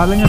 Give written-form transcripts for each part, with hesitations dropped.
लेंगे।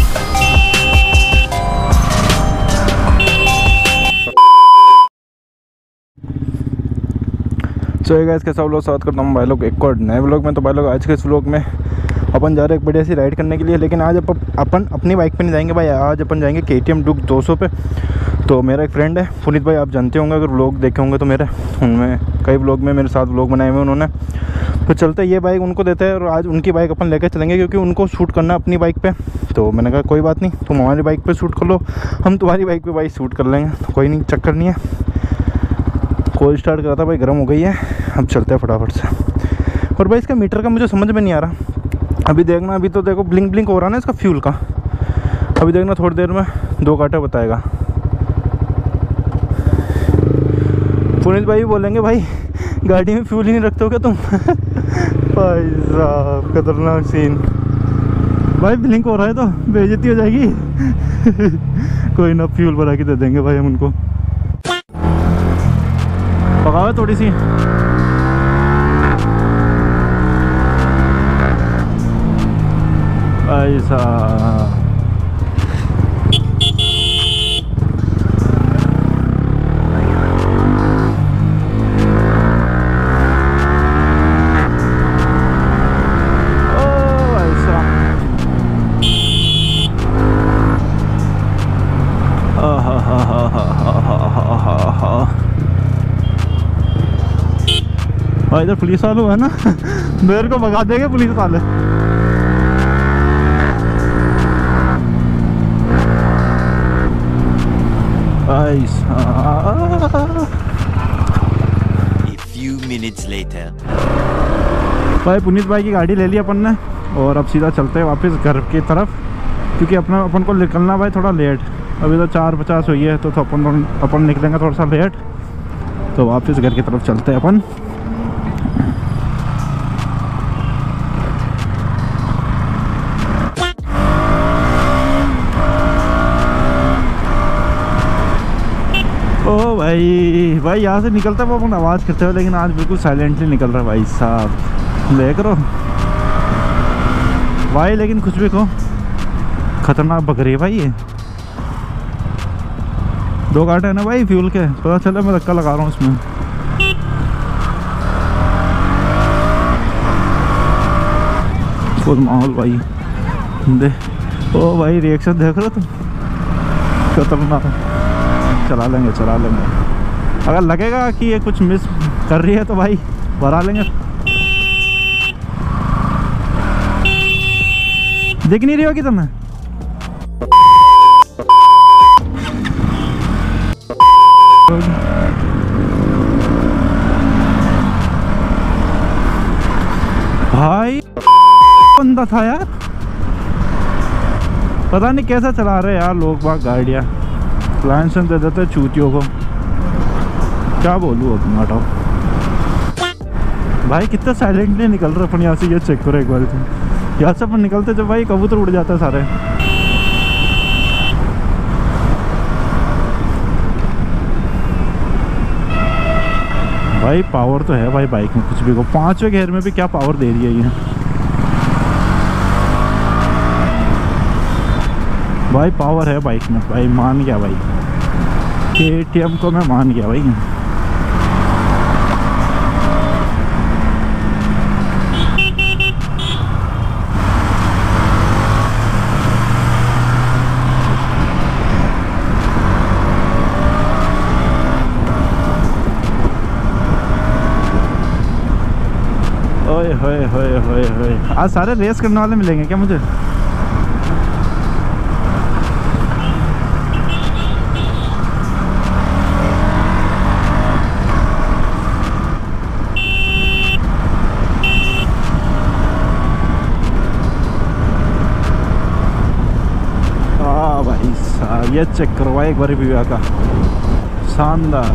So guys, कैसा आप लोग स्वागत करता हूँ भाई लोग एक और नए व्लॉग में। तो भाई लोग आज के इस व्लॉग में अपन जा रहे हैं एक बढ़िया सी राइड करने के लिए, लेकिन आज अपन अपनी बाइक पे नहीं जाएंगे भाई। आज अपन जाएंगे KTM डुक 200 पे। तो मेरा एक फ्रेंड है पुनीत भाई, आप जानते होंगे अगर व्लॉग देखे होंगे तो मेरे, उनमें कई व्लॉग में मेरे साथ व्लॉग बनाए हुए उन्होंने। तो चलते ये बाइक उनको देते हैं और आज उनकी बाइक अपन लेकर चलेंगे, क्योंकि उनको शूट करना अपनी बाइक पे। तो मैंने कहा कोई बात नहीं, तुम हमारी बाइक पे शूट कर लो, हम तुम्हारी बाइक पे भाई शूट कर लेंगे। तो कोई नहीं, चक्कर नहीं है। कॉल स्टार्ट करा था भाई, गर्म हो गई है, अब चलते हैं फटाफट से। और भाई इसका मीटर का मुझे समझ में नहीं आ रहा। अभी देखना, अभी तो देखो ब्लिंक ब्लिंक हो रहा है ना इसका फ्यूल का। अभी देखना थोड़ी देर में 2 कांटे बताएगा। पुनीत भाई बोलेंगे भाई गाड़ी में फ्यूल ही नहीं रखते हो क्या तुम? भाई साहब खतरनाक सीन। भाई ब्लिंक हो रहा है तो बेइज्जती हो जाएगी। कोई ना, फ्यूल भरा के दे देंगे भाई हम उनको। पकाओ थोड़ी सी। भाई साहब भाई इधर पुलिस वाले है ना, मेरे को भगा देंगे पुलिस वाले। भाई भाई पुनीत भाई की गाड़ी ले ली अपन ने और अब सीधा चलते हैं वापस घर की तरफ, क्योंकि अपन को निकलना भाई थोड़ा लेट। अभी तो 4:50 हुई है, तो अपन निकलेंगे थोड़ा सा लेट। तो वापस घर की तरफ चलते हैं अपन। ओ भाई यहाँ से निकलता है वो अपन आवाज़ करते हुए, लेकिन आज बिल्कुल साइलेंटली निकल रहा है भाई साहब। देख रहे हो भाई, लेकिन कुछ भी कहो खतरनाक बकरी है भाई ये। 2 कांटे है ना भाई फ्यूल के, पता चला मैं धक्का लगा रहा हूँ उसमें। फुल माहौल भाई दे। ओ भाई रिएक्शन देख रहे हो तुम, खतरनाक। चला लेंगे। अगर लगेगा कि ये कुछ मिस कर रही है तो भाई भरा लेंगे। दिख नहीं रही होगी तुम्हें? भाई बंदा था यार, पता नहीं कैसा चला रहे यार लोग बाग गाड़ियाँ। लाइसेंस दे देते चूतियों को, क्या बोलूँ अब, हटाओ। भाई कितना साइलेंटली निकल रहे अपन यहाँ से, ये चेक करो एक बार तुम। यहाँ से अपन निकलते जब भाई कबूतर उड़ जाते हैं सारे। भाई पावर तो है भाई बाइक में, कुछ भी को 5वें गियर में भी क्या पावर दे रही है ये भाई। पावर है बाइक में भाई, मान गया भाई। KTM को मैं मान गया भाई। ओए होए होए होए होए, आज सारे रेस करने वाले मिलेंगे क्या मुझे? भाई साहब ये चेक करवा एक बार भी का, शानदार।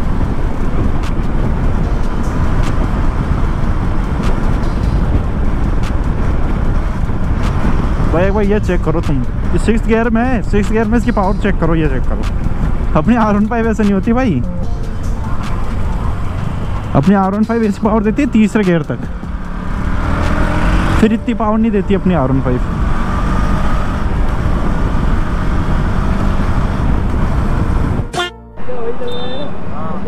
भाई एक बार ये चेक करो तुम, ये 6th गियर में है। 6th गियर में इसकी पावर चेक करो, ये चेक करो। अपनी R15 वैसे नहीं होती भाई, अपनी R15 ऐसी पावर देती है 3रे गियर तक, फिर इतनी पावर नहीं देती अपनी R15।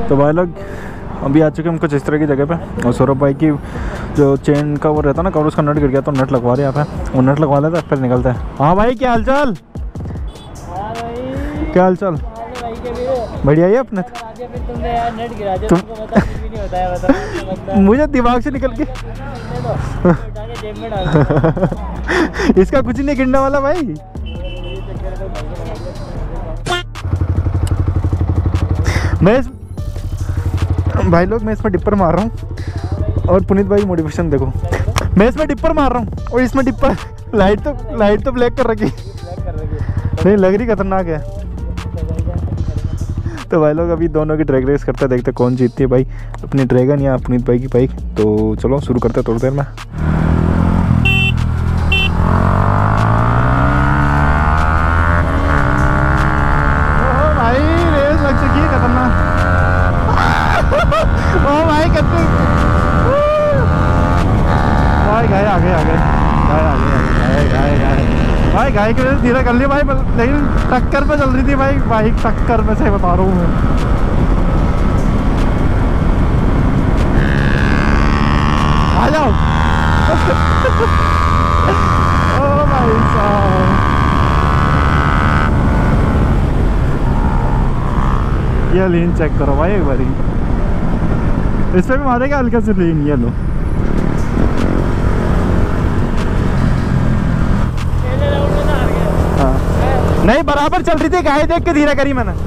तो भाई लोग अभी आ चुके हैं हम कुछ इस तरह की जगह पे, और सौरभ भाई की जो चेन का वो रहता है ना कवर, उसका नट गिर गया तो नट लगवा रहे यहाँ पे। वो नट लगवा लेते हैं फिर निकलते हैं। हाँ भाई क्या हाल चाल? क्या हाल चाल? बढ़िया ही अपने। मुझे दिमाग से निकल के इसका कुछ नहीं गिरने वाला भाई। भाई लोग मैं इसमें डिपर मार रहा हूँ, और पुनीत भाई मोटिवेशन देखो, मैं इसमें डिपर मार रहा हूँ और इसमें डिपर लाइट तो ब्लैक कर रखी नहीं लग रही, खतरनाक है। तो भाई लोग अभी दोनों की ड्रैग रेस करते हैं, देखते कौन जीतती है भाई, अपनी ड्रैगन या पुनीत भाई की बाइक। तो चलो शुरू करते हैं थोड़ी देर में। भाई रेस लग चुकी है खतरनाक। ओ भाई कितने भाई गाय आ गए भाई, गाय की वजह से धीरे कर लिया भाई, लेकिन टक्कर पे चल रही थी भाई, बाइक टक्कर में से बता रहा हूँ मैं। आ जाओ। ओ भाई साहब, ये लीन चेक करो भाई एक बारी, इस पे भी मारेगा हल्का से लीन। ये लो नहीं बराबर चल रही थी, गाय देख के धीरे करी मैंने।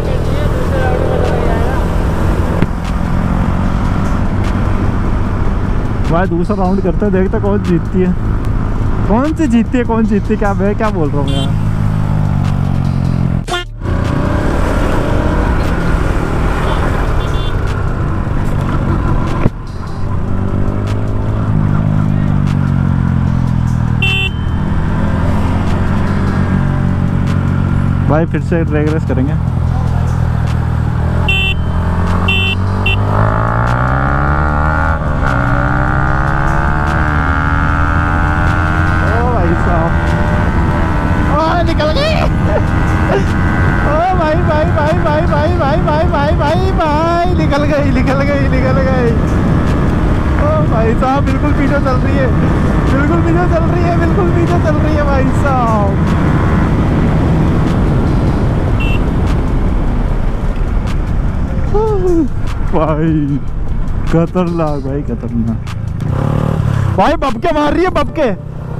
भाई दूसरा राउंड करते हैं, देखते कौन जीतती है, कौन सी जीतती है कौन जीतती है। क्या मैं क्या बोल रहा हूँ यार। भाई फिर से ड्रैग रेस करेंगे। ओ भाई साहब, ओ निकल गई। ओ भाई भाई भाई भाई भाई भाई भाई भाई भाई भाई निकल गई। ओ भाई साहब बिल्कुल पीछे चल रही है, बिल्कुल पीछे चल रही है भाई साहब। भाई खतरनाक भाई खतरनाक। भाई बबके मार रही है बबके।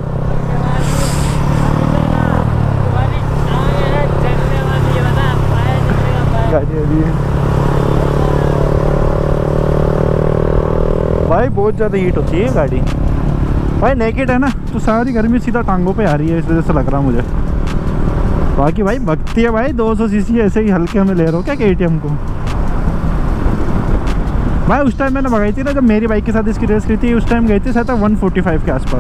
भाई बहुत ज़्यादा हीट होती है गाड़ी भाई, नेकेड है ना तो सारी गर्मी सीधा टांगों पे आ रही है, इस वजह से लग रहा मुझे। बाकी भाई भगती है भाई, 200 सीसी ऐसे ही हल्के हमें ले रहे हो क्या KTM को। भाई उस टाइम मैंने भगाई थी ना, जब मेरी बाइक के साथ इसकी रेस की थी, उस टाइम गई थी शायद 145 के आसपास।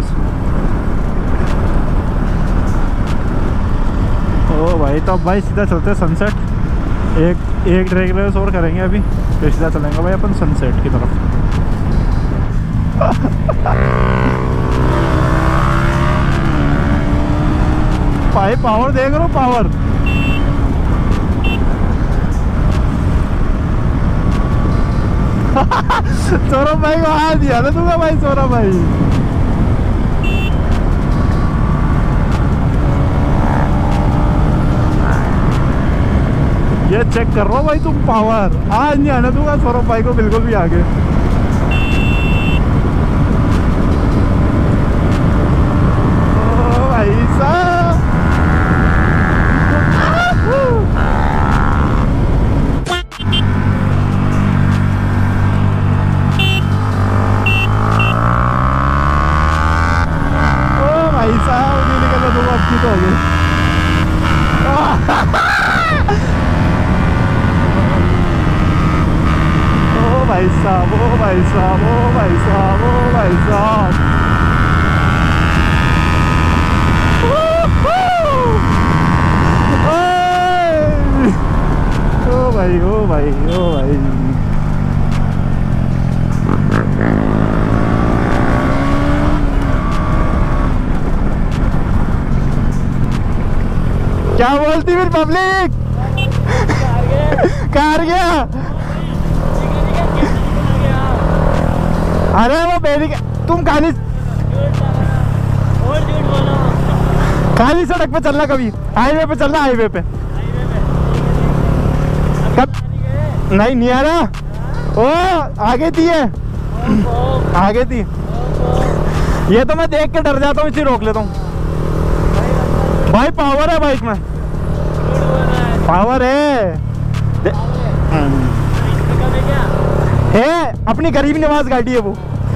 ओ भाई तो अब भाई सीधा चलते हैं सनसेट, एक ड्रैग रेस और करेंगे अभी, फिर सीधा चलेंगे भाई अपन सनसेट की तरफ। भाई पावर देख रहा हूँ, पावर। सौरभ भाई को हाथ दिया ना दूंगा भाई, सौरभ भाई। ये चेक कर रहा हूँ भाई तुम पावर, आज नहीं आने दूंगा सौरभ भाई को बिल्कुल भी आगे। ओ भाई साहब, तो हो गई। ओ भाई साहब, ओ भाई साहब, ओ भाई साहब, ओ भाई साहब। ओ भाई, ओ भाई, ओ भाई। क्या बोलती फिर पब्लिक? कार गया अरे वो बेबी तुम खाली खाली सड़क पे चलना, कभी हाईवे पे चलना, हाईवे पे कब नहीं नहीं आ रहा। ओ आगे थी है, आगे थी ये तो मैं देख के डर जाता हूँ, इसलिए रोक लेता हूँ। भाई पावर है बाइक में, पावर है अपनी गरीब नवाज गाड़ी है वो।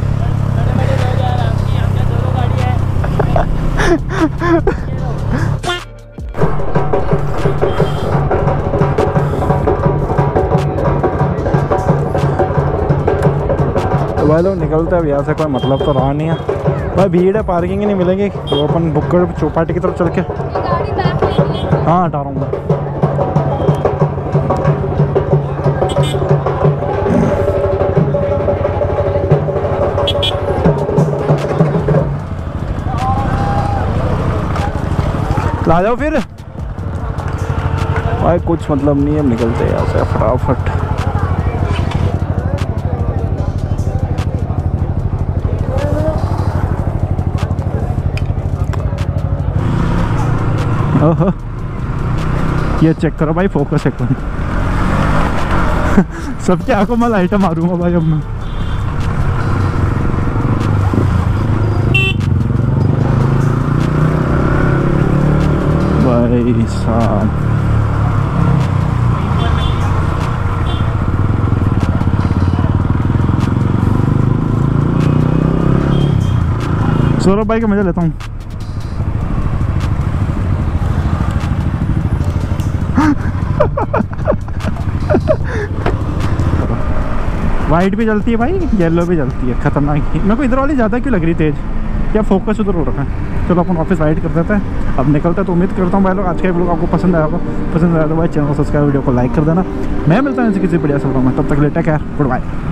तो भाई लोग निकलते हैं अब यहाँ से, कोई मतलब तो रहा नहीं है भाई, भीड़ है, पार्किंग ही नहीं मिलेगी। तो अपन बुक कर चौपाटी की तरफ चल के, हाँ हटा रहा हूँ मैं। ला जाओ फिर भाई, कुछ मतलब नहीं है, निकलते हैं यहाँ से फटाफट। ओहो ये चेक करो भाई, फोकस एक सबके आंखों में लाइट मारूंगा भाई अब मैं। भाई साहब सौरभ भाई का मजा लेता हूँ। वाइट भी जलती है भाई, येलो भी जलती है, खतरनाक ही। मेरे को इधर वाली ज़्यादा क्यों लग रही तेज, क्या फोकस उधर हो रखा है। चलो अपन ऑफिस राइड कर देते हैं, अब निकलते हैं। तो उम्मीद करता हूँ भाई लोग आज का व्लॉग आपको पसंद आया होगा। पसंद आया तो भाई चैनल को सब्सक्राइब, वीडियो को लाइक कर देना। मैं मिलता हूँ किसी बढ़िया से व्लॉग में, तब तक लेटे केयर, गुड बाय।